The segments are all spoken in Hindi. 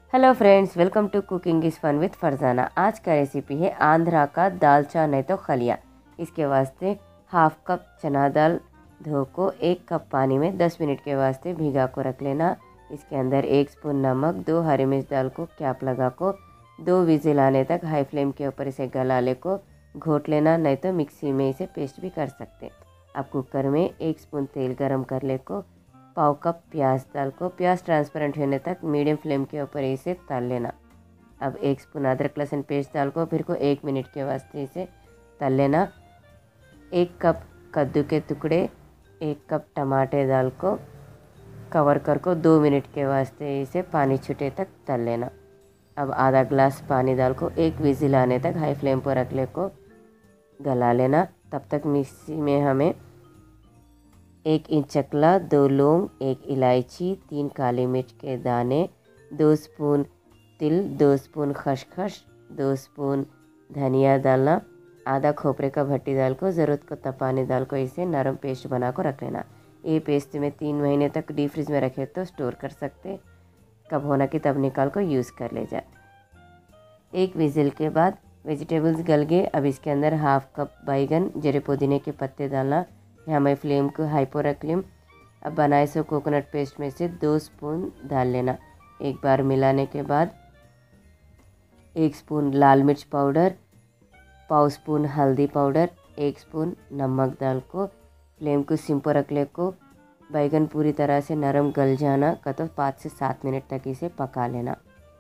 Hello friends, welcome to cooking is fun with Farzana. आज का रेसिपी है आंध्रा का दालचा नहीं तो खलिया। इसके वास्ते हाफ कप चना दाल धो को 1 कप पानी में 10 मिनट के वास्ते भिगा को रख लेना। इसके अंदर 1 स्पून नमक, 2 हरी मिर्च डाल को कैप लगा को 2 विजिल आने तक हाई फ्लेम के ऊपर इसे गला ले को घोट लेना, नहीं तो मिक्सी में इसे पेस्ट भी कर सकते। अब कुकर में 1 स्पून तेल गरम कर ले को पाव कप प्याज डाल को प्याज ट्रांसपेरेंट होने तक मीडियम फ्लेम के ऊपर इसे तल लेना। अब 1 स्पून अदरक लहसुन पेस्ट डाल को फिर को 1 मिनट के वास्ते इसे तल लेना। 1 कप कद्दू के टुकड़े, 1 कप टमाटे डाल को कवर कर को 2 मिनट के वास्ते इसे पानी छूटे तक तल लेना। अब आधा ग्लास पानी डाल को 1 विजिल आने तक हाई फ्लेम पर रख ले को गला लेना। तब तक मिक्सी में हमें 1 इंच चकला, 2 लौंग, 1 इलायची, 3 काली मिर्च के दाने, 2 स्पून तिल, 2 स्पून खसखस, 2 स्पून धनिया डालना। आधा खोपरे का भट्टी डाल को ज़रूरत को तब पानी डाल को इसे नरम पेस्ट बना को रख लेना। ये पेस्ट में 3 महीने तक डीप फ्रिज में रखे तो स्टोर कर सकते, कब होना कि तब निकाल को यूज़ कर ले जाए। 1 विजिल के बाद वेजिटेबल्स गल गए। अब इसके अंदर हाफ कप बैगन, जरे पुदीने के पत्ते डालना। यहाँ मैं फ्लेम को हाई पर रख लूँ। अब बनाए सो कोकोनट पेस्ट में से 2 स्पून डाल लेना। एक बार मिलाने के बाद 1 स्पून लाल मिर्च पाउडर, पाव स्पून हल्दी पाउडर, 1 स्पून नमक डाल को फ्लेम को सिम पर रख ले को बैगन पूरी तरह से नरम गल जाना का तो 5 से 7 मिनट तक इसे पका लेना।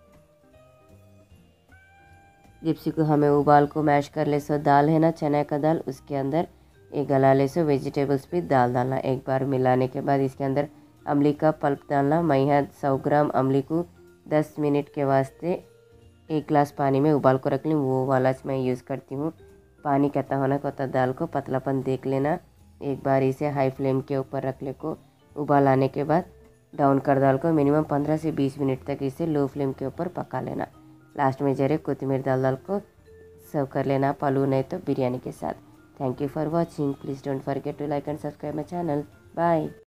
जिप्सी को हमें उबाल को मैश कर ले सो दाल है ना चना का दाल, उसके अंदर एक गला ले सो वेजिटेबल्स भी दाल डालना। एक बार मिलाने के बाद इसके अंदर अमली का पल्प डालना। मैं यहाँ 100 ग्राम अमली को 10 मिनट के वास्ते 1 गिलास पानी में उबाल को रख लूँ, वो वाला मैं यूज़ करती हूँ। पानी कहता होना को दाल को पतलापन देख लेना। एक बार इसे हाई फ्लेम के ऊपर रख ले को उबाल आने के बाद डाउन कर दाल को मिनिमम 15 से 20 मिनट तक इसे लो फ्लेम के ऊपर पका लेना। लास्ट में जरे कोथिमीर डाल को सर्व कर लेना, पलू नहीं तो बिरयानी के साथ। Thank you for watching. Please don't forget to like and subscribe my channel. Bye.